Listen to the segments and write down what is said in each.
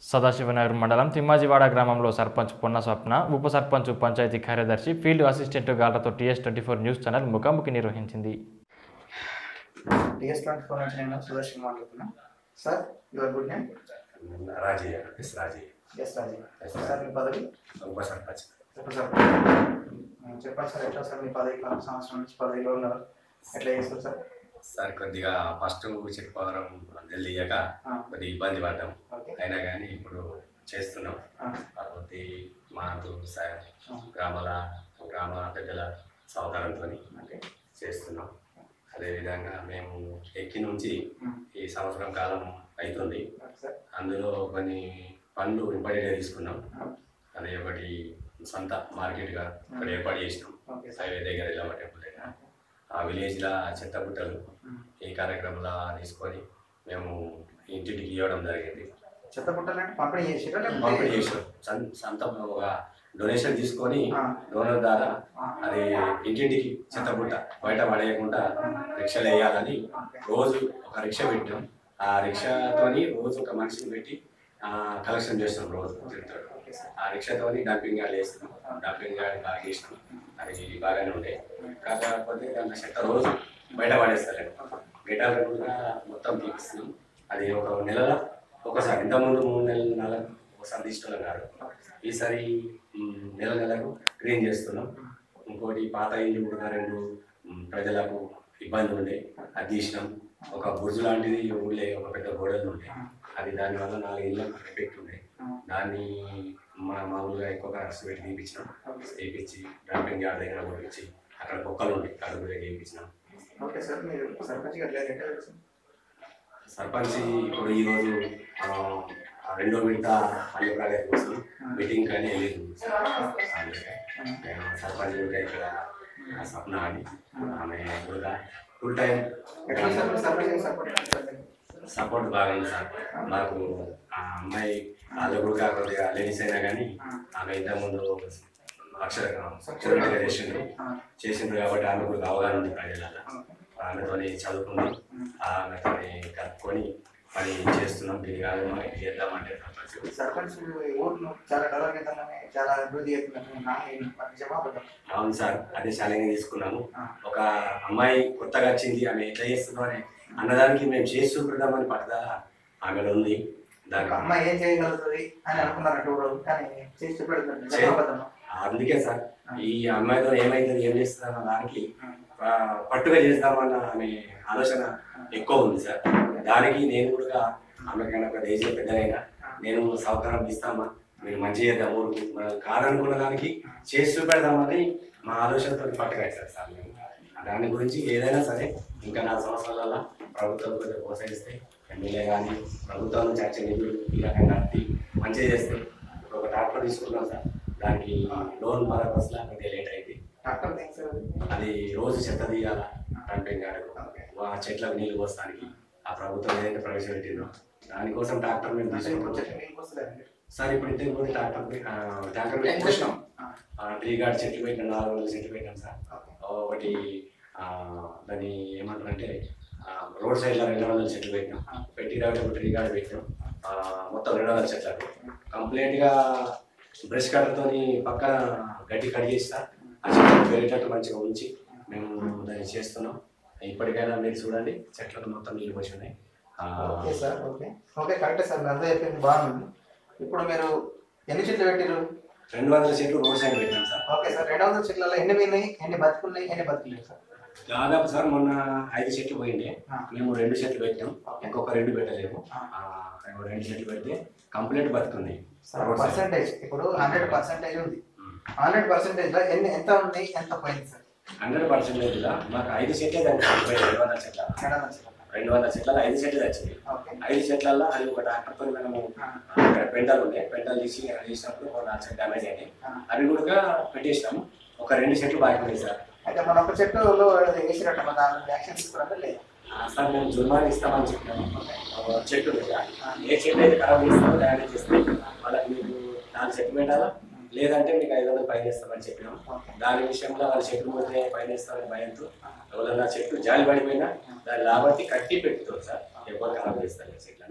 సదాశివనగర్ మండలం తిమ్మాజివాడ గ్రామంలో సర్పంచ్ పొన్న స్వప్న, ఉప సర్పంచ్, పంచాయతీ కార్యదర్శి, ఫీల్డ్ అసిస్టెంట్ గాళ్లతో TS24 న్యూస్ ఛానల్ ముఖాముఖి నిర్వహించింది. TS24 నుంచి నేను సుదర్శన్ మాట్లాడుతున్నా. Sir, your good name? Rajayya. S Rajayya. S Rajayya. Sir, మీ పదవి? ఉప సర్పంచ్. చెప్పండి సార్, ఎట్లా సార్ మీ పదవి? సంవత్సరం నుంచి పదవిలో ఉన్నారు, ఎట్లా చేస్తారు సార్? సార్, కొద్దిగా ఫస్ట్ చెప్పుకోవడం తెలియక కొద్దిగా ఇబ్బంది పడ్డాం. అయినా కానీ ఇప్పుడు చేస్తున్నాం. కాకపోతే మాకు గ్రామ పెద్దల సహకారంతో చేస్తున్నాం. అదేవిధంగా మేము ఎక్కి నుంచి ఈ సంవత్సరం కాలం అవుతుంది. అందులో కొన్ని పనులు ఇంపార్టెంట్గా తీసుకున్నాం. అది ఒకటి సొంత మార్కెట్గా ఇక్కడ ఏర్పాటు చేసినాం. హైవే దగ్గర ఇళ్ళ టెంపుల్ దగ్గర ఆ విలేజ్లో చెత్తబుట్టలు ఈ కార్యక్రమంలో తీసుకొని మేము ఇంటింటికి ఇవ్వడం జరిగింది. చెత్తబుట్టలు పంపిణీ చేసాం. సొంత ఒక డొనేషన్ తీసుకొని డోనర్ ద్వారా అది ఇంటింటికి చెత్తబుట్ట బయట పడేయకుండా రిక్షాలు వేయాలని రోజు ఒక రిక్షా పెట్టాం. ఆ రిక్షాతోని రోజు ఒక మనిషిని పెట్టి కలెక్షన్ చేస్తాం. రోజు తిరుగుతాడు. ఆ రిక్షాతోని డంపింగ్ యార్డ్ వేస్తున్నాం. డంపింగ్ యార్డ్ బాగా చేసినాం. అది బాగానే ఉండే. కాకపోతే దాంట్లో చెత్త రోజు బయట పడేస్తారు. గిటాలను కూడా మొత్తం తీపిస్తున్నాం. అది ఒక నెలలో ఒకసారి, ఇంతకుముందు 3 నెలలకు ఒకసారి తీసుకున్నారు. ఈసారి నెలకు క్లీన్ చేస్తున్నాం. ఇంకోటి పాత ఇల్లు కూడా 2 ప్రజలకు ఇబ్బంది ఉండే, అది తీసినాం. ఒక బుర్జు లాంటిది ఊళ్ళే ఒక పెద్ద గోడలు ఉండే, అది దానివల్ల 4 ఇళ్ళకు ఎఫెక్ట్ ఉండే. దాన్ని మామూలుగా ఎక్కువ ఖర్చు పెట్టి తీపించినాం. తీపించి డంపింగ్ యార్డ్ దగ్గర పంపించి అక్కడ కుక్కలు ఉండే అక్కడ కూడా తీపించినాం. సర్పంచ్ ఇప్పుడు ఈరోజు 2వ విడత పల్లె ప్రాజెక్ట్ కోసం మీటింగ్ కానీ వెళ్ళింది. సర్పంచ్ కూడా ఇక్కడ స్వప్న అని ఆమె కూడా ఫుల్ టైం సపోర్ట్ బాగా ఉంది సార్. మాకు ఆ అమ్మాయి వాళ్ళు కూడా కొద్దిగా లేడీస్ అయినా కానీ ఆమె ఇంతకుముందు అక్షరంగా చేసిండ్రు కాబట్టి ఆమె కూడా అవగాహన ఉంది ప్రజలలో. ఆమెతో చదువుకుని ఆమెతో కలుపుకొని పని చేస్తున్నాం. దీని కాదు చేద్దామంటే సర్పంచ్ ఊరు చాలా డెవలప్మెంట్, చాలా అభివృద్ధి. అవును సార్, అదే ఛాలెంజ్ తీసుకున్నాము. ఒక అమ్మాయి కొత్తగా వచ్చింది, ఆమె ఎట్లా చేస్తున్నాం అని అన్నదానికి మేము చేసి చూపెడదామని పట్టుదల ఆమెలో ఉంది. దానికి అమ్మాయి ఏం చేయగలుగుతుంది అని అనుకున్నారంటే కానీ చేసి చూపెడుతుంది. అందుకే సార్ ఈ అమ్మాయితో ఏమైతుంది, ఏం చేస్తుందన్న దానికి పట్టుగా చేద్దామన్న ఆమె ఆలోచన ఎక్కువ ఉంది సార్. దానికి నేను కూడా ఆమెకైనా ఒక ఏజ్లో పెద్దదైనా నేను సహకారం ఇస్తామా, మీరు మంచి చేద్దాం, ఊరికి మనం కాదనుకున్న దానికి చేసి చూపెడదామని మా ఆలోచనతో పట్టుగా ఇస్తారు సార్. మేము దాని గురించి ఏదైనా సరే ఇంకా 4 సంవత్సరాల ప్రభుత్వం కొంచెం ప్రోత్సహిస్తే, ఎమ్మెల్యే కానీ ప్రభుత్వం నుంచి వచ్చే నిధులు ఈ రకంగా కట్టి మంచిగా చేస్తే. ఒక ట్రాక్టర్ తీసుకున్నాం సార్, దానికి లోన్ పర్పస్లా కొద్దిగా లేట్ అయింది. అది రోజు చెత్త తీయాల డంపింగ్ యార్డ్, ఆ చెట్లకు నీళ్ళు పోస్తానికి ఆ ప్రభుత్వం ఏదైతే ప్రవేశపెట్టిందో దానికోసం ట్రాక్టర్ మేము తీసుకున్నాం సార్. ఇప్పుడు ఇంతకు ముందు ట్రాక్టర్ పోసినాం. ట్రీ గార్డ్ చెట్లు పెట్టినాం, 400 చెట్లు పెట్టాం సార్. ఒకటి దాన్ని ఏమంటారంటే రోడ్ సైడ్లో 200 చెట్లు పెట్టినాం. పెట్టి కాబట్టి ఒక ట్రీ గార్డ్ పెట్టినాం. మొత్తం 200 చెట్లకు కంప్లీట్గా బ్రష్ కట్టర్తో పక్కన గడ్డి కడిగేస్తా ఆ చెట్లను పెరిగేటట్టు మంచిగా ఉంచి మేము దాన్ని చేస్తున్నాం. ఇప్పటికైనా మీరు చూడండి, చెట్లకు మొత్తం నీళ్ళు పోసి ఉన్నాయి. ఓకే సార్, ఓకే కరెక్టే సార్, అర్థం అయిపోయింది, బాగుంది. ఇప్పుడు మీరు ఎన్ని చెట్లు పెట్టారు? 200 చెట్లు రోడ్ సైడ్ పెట్టాం సార్. ఓకే సార్, 200 చెట్లలో ఎన్ని పోయినాయి, ఎన్ని బతుకున్నాయి, ఎన్ని బతుకులేవు సార్? దాదాపు సార్ మొన్న 5 చెట్లు పోయిండే, మేము 2 చెట్లు పెట్టాం. ఇంకొక 2 పెట్టలేము. 2 చెట్లు పెడితే కంప్లీట్ బతుకుంది. పర్సెంటేజ్ ఇప్పుడు 100% ఉంది. 100%లో ఎంత ఉంది, ఎంత పోయింది సార్? 100%లో మాకు 5 చెట్లే దానికి 200 చెట్ల 200 చెట్ల 5 చెట్లు వచ్చింది. 5 చెట్లలో అది ఒక ట్రాక్టర్తో మనము అక్కడ పెంటలు ఉండే, పెంటలు తీసి చేసినప్పుడు ఒక 4 చెట్లు డ్యామేజ్ అయినాయి. అవి కూడా పెట్టేసినాము. ఒక 2 చెట్లు బాగా ఉన్నాయి సార్. అయితే మన ఒక చెట్టులో వేసినట్టు యాక్షన్ తీసుకోవడం లేదు సార్. మేము జుర్మానా ఇస్తామని చెప్పినాము. చెట్టు ఏ చెట్టు అయితే ఖరాబ్ చేస్తామో డ్యామేజ్ చేస్తే వాళ్ళకి మీకు 4 చెట్లు పెట్టాలా, లేదంటే మీకు 500 పైన ఇస్తామని చెప్పినాం. దాని విషయంలో వాళ్ళు చెట్లు పోతే పైన ఇస్తామని భయంతో ఎవరన్నా చెట్టు జాలి పడిపోయినా దాన్ని లాభట్టి కట్టి పెట్టుతారు సార్. ఎవరు ఖరాబ్ చేస్తారు చెట్లను.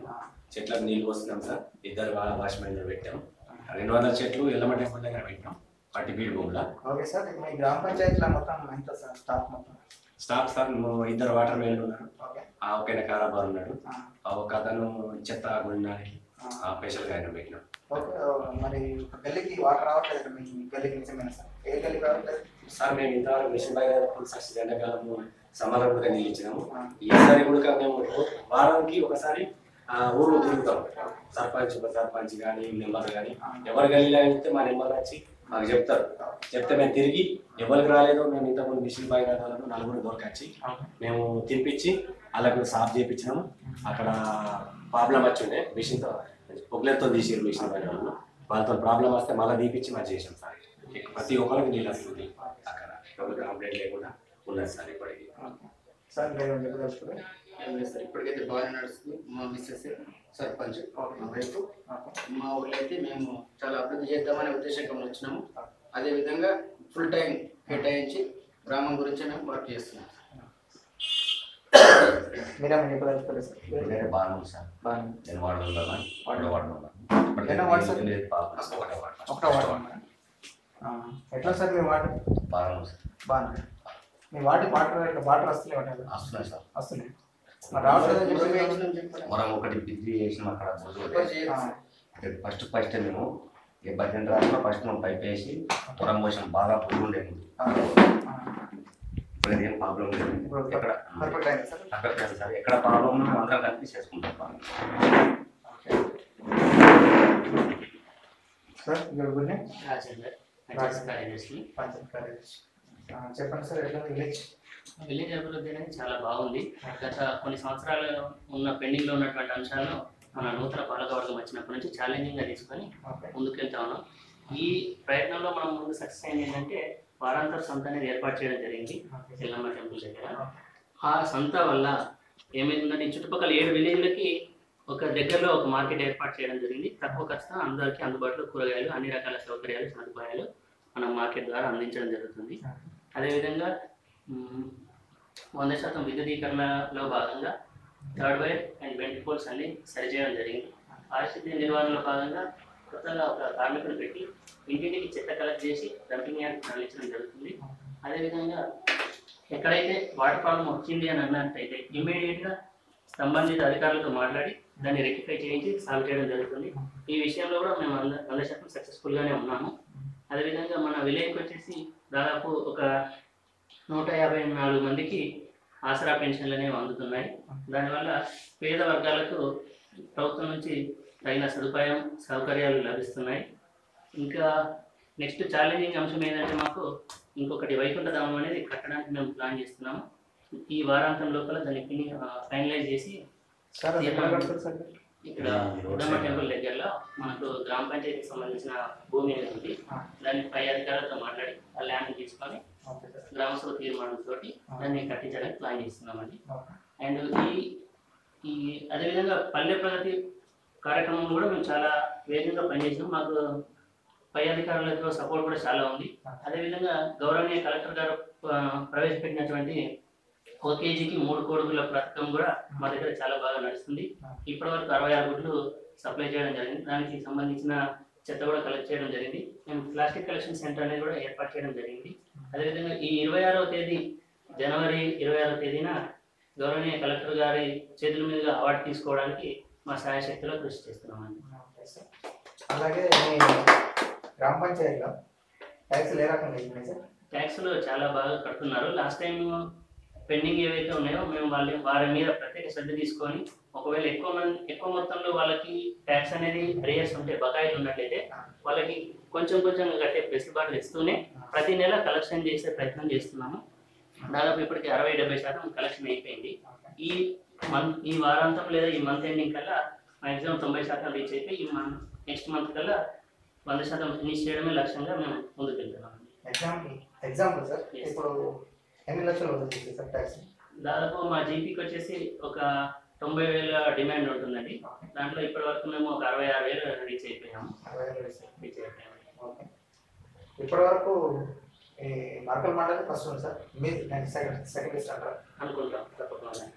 చెట్లకు నీళ్ళు పోస్తున్నాం సార్. 2 వాచ్మెన్లు పెట్టాం. 200 చెట్లు ఎల్లమ్మ టెంపుల్ దగ్గర పెట్టాం పట్టిపీడి భూమిలో. ఓకే సార్, ఇప్పుడు మీ గ్రామ పంచాయతీలో మొత్తం ఎంత సార్ స్టాఫ్ మొత్తం? స్టాఫ్ సార్ 2 వాటర్ మెన్లు ఉన్నారు. ఓకే. ఒక ఆయన కారాబార్ ఉన్నాడు. ఒక అతను చెత్త గుండడానికి స్పెషల్గా ఆయన పెట్టినాం. ఓకే. మరి గల్లీకి వాటర్ రావట్లేదు మీ గల్లీకి నిజమేనా సార్? ఏ గల్లీకి రావట్లేదు సార్? మేము ఇంతవరకు మిషన్ బై ఫుల్ ఎండాకాలము సమాధానం కూడా నీళ్ళు ఇచ్చినాము. ఈసారి కూడా మేము వారానికి ఒకసారి ఊరు తిరుగుతాం. సర్పంచ్ ఉప సర్పంచ్ కానీ మెంబర్లు కానీ ఎవరు గల్లీలో అయితే మా నెంబర్ వచ్చి మాకు చెప్తారు. చెప్తే మేము తిరిగి ఎవరికి రాలేదో మేము ఇంతకుముందు మిషన్ బాయ్ వాళ్ళను 4 దొరకచ్చి మేము తినిపించి వాళ్ళకు సాఫ్ చేయించినాము. అక్కడ ప్రాబ్లం వచ్చిండే మిషన్తో పొగ్లర్తో తీసిరు మిషన్ బాయ్ వాళ్ళు. వాళ్ళతో ప్రాబ్లం వస్తే మళ్ళీ తీపిచ్చి మాకు చేసాం సార్. ప్రతి ఒక్కరికి నీళ్ళు వస్తుంది అక్కడ. ఎవరికి కంప్లైంట్ లేకుండా ఉన్నది సార్ ఇప్పటికి. సార్ మీరు చెప్పదలుచుకుంటే సార్ ఇప్పటికైతే బాగానే నడుస్తుంది. మా మిస్సెస్ సర్పంచ్ మా వైఫ్ మా ఊళ్ళో అయితే మేము చాలా అభివృద్ధి చేద్దామనే ఉద్దేశంగా వచ్చినాము. అదేవిధంగా ఫుల్ టైం కేటాయించి గ్రామం గురించి మేము వర్క్ చేస్తున్నాం. మీరేమని చెప్పదలుచుకోలేదు సార్? వేరే బాగుంది సార్. నేను వాడుతున్నాను. ఒకటో వాటర్ ఎట్లా సార్ మీ వాటర్? బాగుంది సార్. బాగుంది. మీ వాటర్ వాటర్ వస్తున్నాయి వస్తున్నాయి సార్. వస్తున్నాయి. మరి రావట్లేదు. మనం ఒకటి బిజీ చేసినాం అక్కడ. ఫస్ట్ మేము ఈ బడ్జెట్ రాష్ట్రంలో ఫస్ట్ మనం పైప్ వేసి పొరం పోసాం. బాగా పురుగు ఉండేది. ఇప్పుడు ఏం ప్రాబ్లం లేదు. ఎక్కడ పర్ఫెక్ట్ సార్. ఎక్కడ ప్రాబ్లం ఉన్నా అందరం కలిపి చేసుకుంటాం. సార్ గుడ్ చెప్పండి సార్. ఎట్లా విలేజ్ అభివృద్ధి అనేది చాలా బాగుంది. గత కొన్ని సంవత్సరాలు ఉన్న పెండింగ్లో ఉన్నటువంటి అంశాలను మన నూతన పాలకవర్గం వచ్చినప్పటి నుంచి ఛాలెంజింగ్గా తీసుకొని ముందుకెళ్తా ఉన్నాం. ఈ ప్రయత్నంలో మనం ముందు సక్సెస్ అయింది ఏంటంటే వారాంతర సంత అనేది ఏర్పాటు చేయడం జరిగింది ఎల్లమ్మ టెంపుల్ దగ్గర. ఆ సంత వల్ల ఏమైందంటే చుట్టుపక్కల 7 విలేజ్లకి ఒక దగ్గరలో ఒక మార్కెట్ ఏర్పాటు చేయడం జరిగింది. తక్కువ ఖర్చుతో అందరికీ అందుబాటులో కూరగాయలు అన్ని రకాల సౌకర్యాలు సదుపాయాలు మనం మార్కెట్ ద్వారా అందించడం జరుగుతుంది. అదేవిధంగా 100% విద్యుదీకరణలో భాగంగా third wire and bent poles అన్ని సరిచేయడం జరిగింది. పారిశుద్ధ్య నిర్వహణలో భాగంగా కొత్తగా ఒక కార్మికులు పెట్టి ఇంటింటికి చెత్త కలెక్ట్ చేసి డంపింగ్ యార్డ్ తరలించడం జరుగుతుంది. అదేవిధంగా ఎక్కడైతే వాటర్ ప్రాబ్లం వచ్చింది అని అన్నట్టయితే ఇమ్మీడియట్గా సంబంధిత అధికారులతో మాట్లాడి దాన్ని రెక్టిఫై చేయించి సాల్వ్ చేయడం జరుగుతుంది. ఈ విషయంలో కూడా మేము 100% సక్సెస్ఫుల్గానే ఉన్నాము. అదేవిధంగా మన విలేజ్కి వచ్చేసి దాదాపు ఒక 154 మందికి ఆసరా పెన్షన్లు అనేవి అందుతున్నాయి. దానివల్ల పేద వర్గాలకు ప్రభుత్వం నుంచి తగిన సౌకర్యాలు లభిస్తున్నాయి. ఇంకా నెక్స్ట్ ఛాలెంజింగ్ అంశం ఏంటంటే మాకు ఇంకొకటి వైకుంఠధామం అనేది కట్టడానికి మేము ప్లాన్ చేస్తున్నాము. ఈ వారాంతం లోపల దాన్ని ఫైనలైజ్ చేసి ఇక్కడ ఉడమ్మ టెంపుల్ దగ్గరలో మనకు గ్రామ పంచాయతీకి సంబంధించిన భూమి అనేది ఉంది. దాన్ని పై అధికారులతో మాట్లాడి ఆ ల్యాండ్ తీసుకొని గ్రామసభ తీర్మానంతో దాన్ని కట్టించడానికి ప్లాన్ చేస్తున్నామండి. అండ్ ఈ అదేవిధంగా పల్లె ప్రగతి కార్యక్రమం కూడా మేము చాలా వేగంగా పనిచేసాం. మాకు పై అధికారులతో సపోర్ట్ కూడా చాలా ఉంది. అదేవిధంగా గౌరవనీయ కలెక్టర్ గారు ప్రవేశపెట్టినటువంటి 1 కేజీకి 3 కోడుగుల పథకం కూడా మా దగ్గర చాలా బాగా నడుస్తుంది. ఇప్పటి వరకు 66 గుడ్లు సప్లై చేయడం జరిగింది. దానికి సంబంధించిన చెత్త కూడా కలెక్ట్ చేయడం జరిగింది. మేము ప్లాస్టిక్ కలెక్షన్ సెంటర్ అనేది కూడా ఏర్పాటు చేయడం జరిగింది. అదేవిధంగా ఈ 26వ తేదీ జనవరి 26వ తేదీన గౌరవనీయ కలెక్టర్ గారి చేతుల మీదుగా అవార్డు తీసుకోవడానికి మా శాయశక్తిలో కృషి చేస్తున్నామండి. అలాగే గ్రామ పంచాయతీలో ట్యాక్స్లు ఏ రకంగా ఉన్నాయి సార్? ట్యాక్స్లు చాలా బాగా కడుతున్నారు. లాస్ట్ టైం పెండింగ్ ఏవైతే ఉన్నాయో మేము వారి మీద ప్రత్యేక శ్రద్ధ తీసుకొని ఒకవేళ ఎక్కువ మొత్తంలో వాళ్ళకి ట్యాక్స్ అనేది అరియర్స్ ఉంటే బకాయిలు ఉన్నట్లయితే వాళ్ళకి కొంచెం కట్టే వెసులుబాట్లు ఇస్తూనే ప్రతి నెల కలెక్షన్ చేసే ప్రయత్నం చేస్తున్నాము. దాదాపు ఇప్పటికి 60-70% కలెక్షన్ అయిపోయింది. ఈ వారాంతం లేదా ఈ మంత్ ఎండింగ్ కల్లా మ్యాక్సిమం 90% రీచ్ అయిపోయి నెక్స్ట్ మంత్ కల్లా 100% ఫినిష్ చేయడమే లక్ష్యంగా మేము ముందుకు వెళ్తున్నాం. ఎగ్జాంపుల్ సార్, ఇప్పుడు ఎన్ని లక్షలు వస్తుంది సార్ ట్యాక్స్? దాదాపు మా జీపీకి వచ్చేసి ఒక 90,000 డిమాండ్ ఉంటుందండి. దాంట్లో ఇప్పటి వరకు మేము ఒక 66,000 రీచ్ అయిపోయాము. ఓకే. ఇప్పటి వరకు ఈ మార్కల్ మండలి ఫస్ట్ ఉంది సార్, మీరు సెకండ్ ఇస్తారా అనుకుంటాం? తప్పకుండా.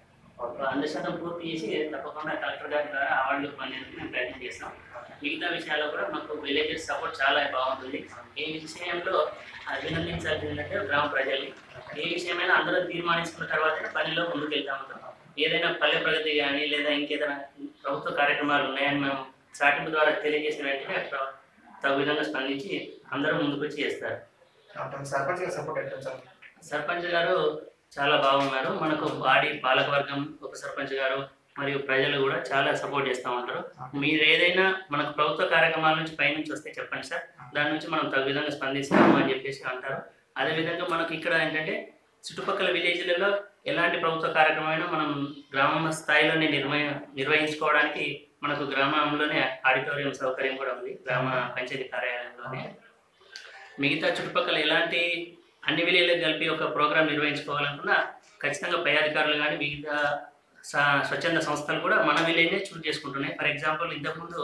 ఒక 100% పూర్తి చేసి తప్పకుండా కలెక్టర్ గారి ద్వారా అవార్డులు పొందేందుకు మేము ప్రయత్నం చేస్తాం. మిగతా విషయాల్లో కూడా మాకు విలేజెస్ సపోర్ట్ చాలా బాగుంటుంది. ఈ విషయంలో అభినందించాల్సిందంటే గ్రామ ప్రజల్ని ఏ విషయమైనా అందరూ తీర్మానించుకున్న తర్వాతనే పనిలో ముందుకు వెళ్తా ఉంటాం. ఏదైనా పల్లె ప్రగతి కానీ లేదా ఇంకేదైనా ప్రభుత్వ కార్యక్రమాలు ఉన్నాయని మేము చాటింపు ద్వారా తెలియజేసిన వెంటనే తగు విధంగా స్పందించి అందరూ ముందుకు వచ్చి చేస్తారు. సర్పంచ్ గారు చాలా బాగున్నారు. మనకు బాడీ పాలకవర్గం, ఉప సర్పంచ్ గారు మరియు ప్రజలు కూడా చాలా సపోర్ట్ చేస్తూ ఉంటారు. మీరు ఏదైనా మనకు ప్రభుత్వ కార్యక్రమాల నుంచి పైనుంచి వస్తే చెప్పండి సార్, దాని నుంచి మనం తగు విధంగా స్పందిస్తాము అని చెప్పేసి అంటారు. అదేవిధంగా మనకు ఇక్కడ ఏంటంటే చుట్టుపక్కల విలేజ్లలో ఎలాంటి ప్రభుత్వ కార్యక్రమమైనా మనం గ్రామ స్థాయిలోనే నిర్వహించుకోవడానికి మనకు గ్రామంలోనే ఆడిటోరియం సౌకర్యం కూడా ఉంది, గ్రామ పంచాయతీ కార్యాలయంలోనే. మిగతా చుట్టుపక్కల ఎలాంటి అన్ని విలేజ్లకు కలిపి ఒక ప్రోగ్రాం నిర్వహించుకోవాలనుకున్నా ఖచ్చితంగా పై అధికారులు కానీ మిగతా స్వచ్ఛంద సంస్థలు కూడా మన విలేజ్నే చూస్ చేసుకుంటున్నాయి. ఫర్ ఎగ్జాంపుల్ ఇంతకుముందు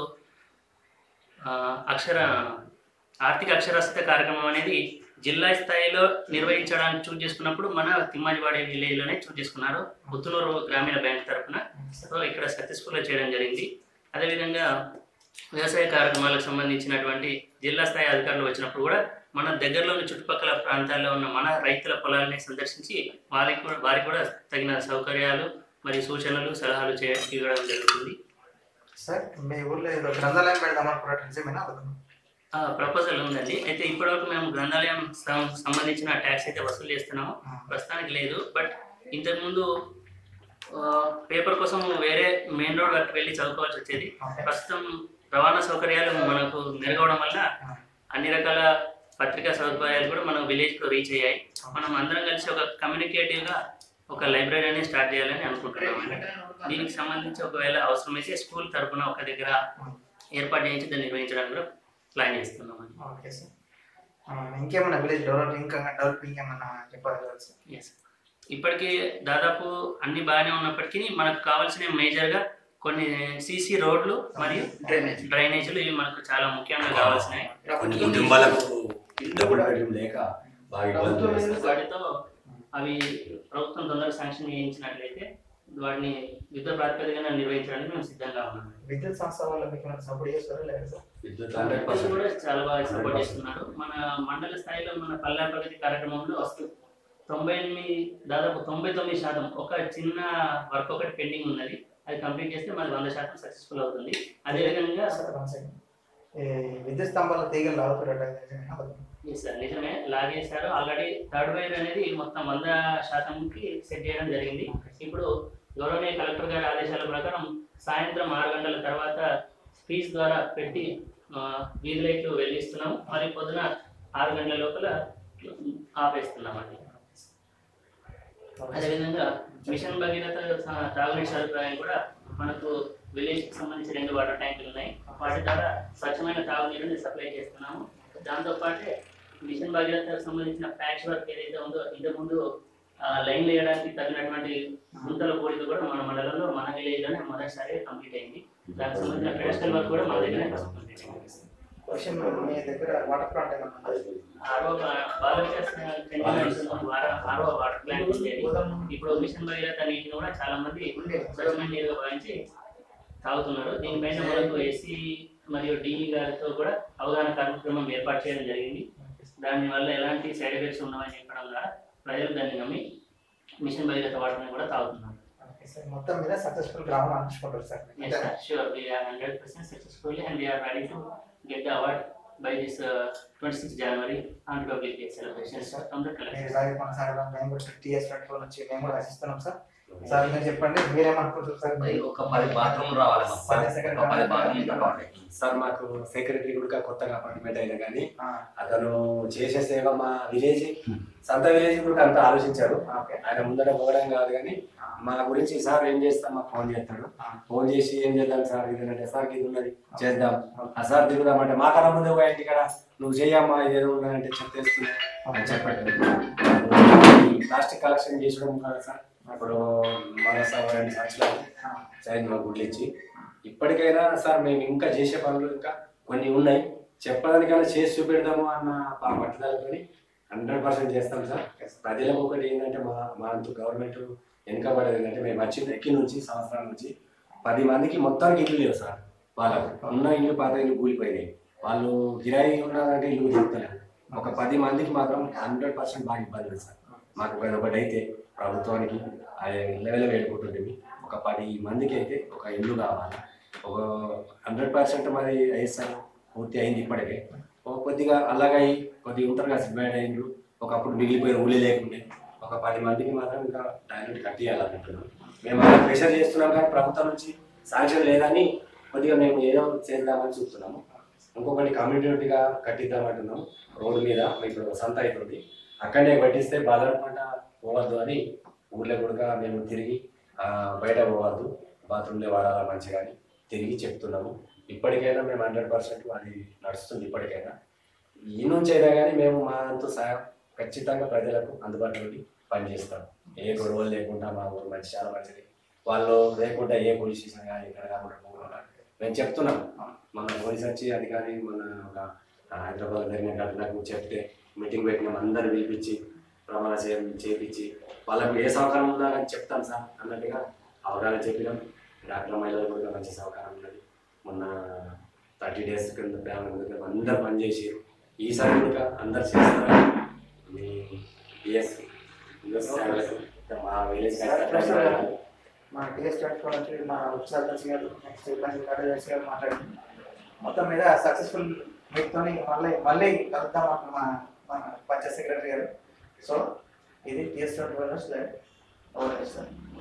ఆర్థిక అక్షరాస్యత కార్యక్రమం అనేది జిల్లా స్థాయిలో నిర్వహించడానికి చూస్ చేసుకున్నప్పుడు మన తిమ్మాజివాడి విలేజ్లోనే చూస్ చేసుకున్నారు, పుత్తూరు గ్రామీణ బ్యాంక్ తరఫున. సో ఇక్కడ సక్సెస్ఫుల్గా చేయడం జరిగింది. అదేవిధంగా వ్యవసాయ కార్యక్రమాలకు సంబంధించినటువంటి జిల్లా స్థాయి అధికారులు వచ్చినప్పుడు కూడా మన దగ్గరలోని చుట్టుపక్కల ప్రాంతాల్లో ఉన్న మన రైతుల పొలాలని సందర్శించి వారికి కూడా తగిన సౌకర్యాలు మరియు సూచనలు సలహాలు ఇవ్వడం జరుగుతుంది. సార్ మీ ఊళ్ళో ఏదో గ్రంథాలయం పెడదామనుకున్నట్టు నిజమేనా? ప్రపోజల్ ఉందండి. అయితే ఇప్పటివరకు మేము గ్రంథాలయం సంబంధించిన ట్యాక్స్ అయితే వసూలు చేస్తున్నాము, ప్రస్తుతానికి లేదు. బట్ ఇంతకుముందు పేపర్ కోసం వేరే మెయిన్ రోడ్ వరకు వెళ్ళి చదువుకోవాల్సి వచ్చేది. ప్రస్తుతం రవాణా సౌకర్యాలు మనకు మెరుగవడం వల్ల అన్ని రకాల పత్రికా సదుపాయాలు కూడా మనం విలేజ్లో రీచ్ అయ్యాయి. మనం అందరం కలిసి ఒక కమ్యూనికేటివ్గా ఒక లైబ్రరీని స్టార్ట్ చేయాలని అనుకుంటున్నామండి. దీనికి సంబంధించి ఒకవేళ అవసరమైతే స్కూల్ తరఫున ఒక దగ్గర ఏర్పాటు చేయించి దాన్ని నిర్వహించడానికి కూడా ప్లాన్ చేస్తున్నామండి. ఓకే సార్, ఇంకేమన్నా విలేజ్ డెవలపింగ్ ఏమన్నా చెప్పగలరా సార్? ఎస్, ఇప్పటికీ దాదాపు అన్ని బాగానే ఉన్నప్పటికీ మనకు కావాల్సిన మేజర్గా కొన్ని సీసీ రోడ్లు మరియు డ్రైనేజీలు ఇవి మనకు చాలా ముఖ్యంగా కావాల్సినవి. వాటితో అవి ప్రభుత్వం తొందరగా శాంక్షన్ చేయించినట్లయితే వాటిని యుద్ధ ప్రాతిపదికన నిర్వహించడానికి మేము సిద్ధంగా ఉన్నాం. విద్యుత్ సంస్థ వాళ్ళు మీకు సపోర్ట్ చేస్తారా లేదా సార్? విద్యుత్ కూడా చాలా బాగా సపోర్ట్ చేస్తున్నారు. మన మండల స్థాయిలో మన పల్లె ప్రగతి కార్యక్రమంలో దాదాపు 99% ఒక చిన్న వర్క్ ఒకటి పెండింగ్ ఉన్నది. అది కంప్లీట్ చేస్తే మనకి 100% సక్సెస్ఫుల్ అవుతుంది. అదేవిధంగా విద్యుత్ స్తంభాల తీగలు లాగుతారట? సార్ నిజమే, లాగేశారు. ఆల్రెడీ థర్డ్ వైర్ అనేది మొత్తం 100%కి సెట్ చేయడం జరిగింది. ఇప్పుడు గౌరవనీయ కలెక్టర్ గారి ఆదేశాల ప్రకారం సాయంత్రం 6 గంటల తర్వాత స్పీచ్ ద్వారా పెట్టి వీధి లైట్లు వెలిగిస్తున్నాము. మరి పొద్దున 6 గంటల లోపల ఆపేస్తున్నామండి. అదేవిధంగా మిషన్ భగీరథ తాగునీటి సదుపాయం కూడా మనకు విలేజ్కి సంబంధించి 2 వాటర్ ట్యాంకులు ఉన్నాయి. వాటి ద్వారా స్వచ్ఛమైన తాగునీరుని సప్లై చేస్తున్నాము. దాంతోపాటే మిషన్ భగీరథకు సంబంధించిన ప్యాచ్ వర్క్ ఏదైతే ఉందో ఇంతకుముందు లైన్లు వేయడానికి తగినటువంటి గుంతల కోరిక కూడా మన మండలంలో మన విలేజ్లోనే మొదటిసారి కంప్లీట్ అయింది. దానికి సంబంధించిన పెడస్టల్ వర్క్ కూడా మన దగ్గర కంప్లీట్ అయింది. వాటర్ ప్లాంట్ ఉండేది. ఇప్పుడు మిషన్ భగీరథ నీటిని కూడా చాలా మంది స్వచ్ఛమైన నీరుగా భావించి తాగుతున్నారు. దీనిపైన మనకు ఎస్సీ మరియు డిఈ గారితో కూడా అవగాహన కార్యక్రమం ఏర్పాటు చేయడం జరిగింది. దానివల్ల ఎలాంటి సైడ్ ఎఫెక్ట్స్ ఉన్నామని చెప్పడం ద్వారా ప్రజలు దాన్ని నమ్మి మిషన్ భగీరథ వాటర్ని కూడా తాగుతున్నారు. మొత్తం మీద సక్సెస్ఫుల్ గ్రామం అనుకుంటారు sir? Yes sir, sure. We are 100% successfully and we are ready to get the award by this 26th January on Republic Day celebrations from the collector. ఇలాగే కొనసాగడం మేము కూడా TS24 నుంచి మేము కూడా ఆశిస్తున్నాం సార్. సార్ మీరు చెప్పండి, మీరేమనుకుంటారు సార్? ఒక 10 బాత్రూమ్ రావాలి సార్. మాకు సెక్రటరీ కూడా కొత్తగా అపాయింట్మెంట్ అయినా కానీ అతను చేసే సేవ మా విలేజ్ సొంత విలేజ్ కూడా అంతా ఆలోచించాడు. ఆయన ముందర పోవడం కాదు కానీ మా గురించి సార్ ఏం చేస్తాం మాకు ఫోన్ చేస్తాడు. ఫోన్ చేసి ఏం చేద్దాం సార్ ఇది అంటే సార్కి ఇది ఉన్నది చేద్దాం, ఆ సార్ తిరుగుదామంటే మాకన్నా ముందే ఒక ఇంటి కాడ నువ్వు చేయమ్మా ఇదేదో ఉన్నదంటే చెప్పేస్తున్నా అని చెప్పండి. ప్లాస్టిక్ కలెక్షన్ చేసడం కదా సార్. అప్పుడు మన 2 సంవత్సరాలు సైన్ మా గుడ్లు ఇచ్చి ఇప్పటికైనా సార్ మేము ఇంకా చేసే పనులు ఇంకా కొన్ని ఉన్నాయి, చెప్పడానికైనా చేసి చూపెడదాము అన్న పట్టుదలతో 100% చేస్తాం సార్. ప్రజలకు ఒకటి ఏంటంటే మా అంటూ గవర్నమెంట్ వెనుకబడేది ఏంటంటే మేము వచ్చిన ఎక్కి నుంచి సంవత్సరాల నుంచి 10 మందికి మొత్తానికి ఇల్లు లేవు సార్. వాళ్ళకు ఉన్న ఇల్లు పాత ఇల్లు కూలిపోయినాయి. వాళ్ళు కిరాయి ఉన్నారంటే ఇల్లు చెప్తలేరు. ఒక 10 మందికి మాత్రం 100% బాగా ఇబ్బంది ఉంది సార్. మాకు ఒకటి అయితే ప్రభుత్వానికి లెవెల్ వేడుకుంటుంటుంది. ఒక 10 మందికి అయితే ఒక ఇల్లు కావాలి. ఒక 100% మరి అయ్యి సార్ పూర్తి అయింది ఇప్పటికే. కొద్దిగా అలాగే కొద్దిగా ఉంటారు కదా బ్యాడ్ అయిండ్రు. ఒకప్పుడు మిగిలిపోయిన ఊళ్ళే లేకుండే ఒక 10 మందికి మాత్రం ఇంకా టాయిలెట్ కట్టియాలనుకుంటున్నాం. మేము అలా ప్రెషర్ చేస్తున్నాం కానీ ప్రభుత్వం నుంచి శాంక్షన్ లేదని కొద్దిగా మేము ఏదో చేద్దామని చూస్తున్నాము. ఇంకొకటి కమ్యూనిటీగా కట్టిద్దామంటున్నాం. రోడ్డు మీద ఇప్పుడు సంత అవుతుంది, అక్కడనే పట్టిస్తే బాధపడకుండా పోవద్దు అని ఊళ్ళో కూడా మేము తిరిగి బయట పోవద్దు, బాత్రూమ్లే వాడాలా మంచిగా అని తిరిగి చెప్తున్నాము. ఇప్పటికైనా మేము 100% అది నడుస్తుంది. ఇప్పటికైనా ఈ నుంచి అయినా కానీ మేము మా అంతా సహాయం ఖచ్చితంగా ప్రజలకు అందుబాటులో పనిచేస్తాం. ఏ గొడవలు లేకుండా మా ఊరు మంచి చాలా మంచిది. వాళ్ళు లేకుండా ఏ పోలీస్ స్టేషన్ కానీ ఇక్కడ కాకుండా మేము చెప్తున్నాం. మన పోలీస్ వచ్చి అధికారి మన ఒక హైదరాబాద్ జరిగిన ఘటనకు చెప్తే మీటింగ్ పెట్టినాం, అందరూ పిలిపించి ప్రమాణ చేపించి వాళ్ళకు ఏ సహకారం ఉందా అని చెప్తాం సార్ అన్నట్టుగా అవగాహన చెప్పినాం. డాక్టర్ మహిళలు కూడా మంచి సహకారం ఉన్నది. మొన్న 30 days కింద ఫ్యామిలీ అందరూ పనిచేసి ఈసారి కూడా అందరు చేస్తారని మీ పిఎస్ మా విలేజ్ మా TS24 నుంచి మా సర్పంచ్ గారు నెక్స్ట్ కార్యదర్శి గారు మాట్లాడి మొత్తం మీద సక్సెస్ఫుల్ మీతో మళ్ళీ కలుద్దాం మన పంచాయత్ సెక్రటరీ గారు. సో ఇది TS24 ఓకే సార్.